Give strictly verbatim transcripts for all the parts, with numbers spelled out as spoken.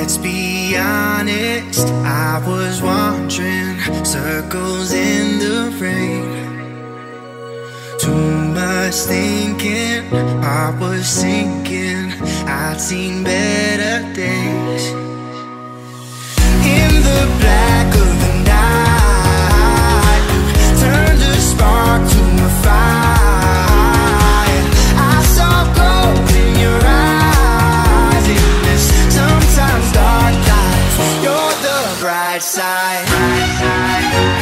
Let's be honest, I was wandering circles in the rain. Too much thinking, I was sinking, I'd seen better days. In the black of the night, you turned a spark to a fire. I saw gold in your eyes. In this sometimes dark life, you're the bright side. Bright side.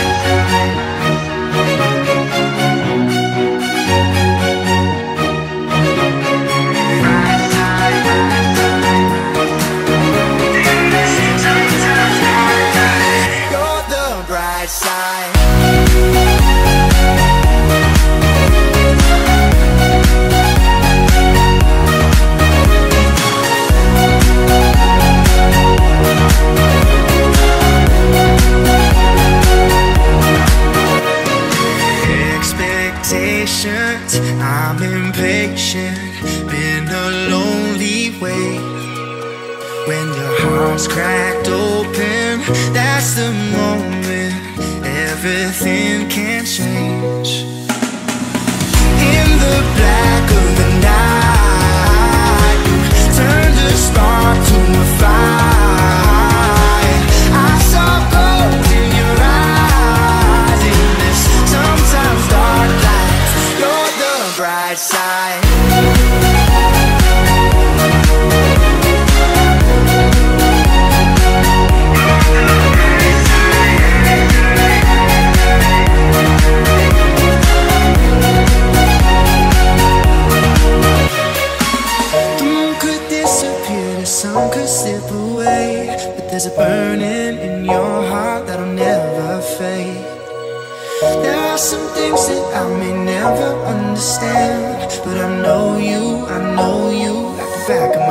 I'm impatient, been a lonely way. When your heart's cracked open, that's the moment everything can change. In the black of the night, you turned a spark to a fire. I saw gold in your eyes. In this sometimes dark life, you're the bright side. Some could slip away, but there's a burning in your heart that'll never fade. There are some things that I may never understand, but I know you, I know you like the back of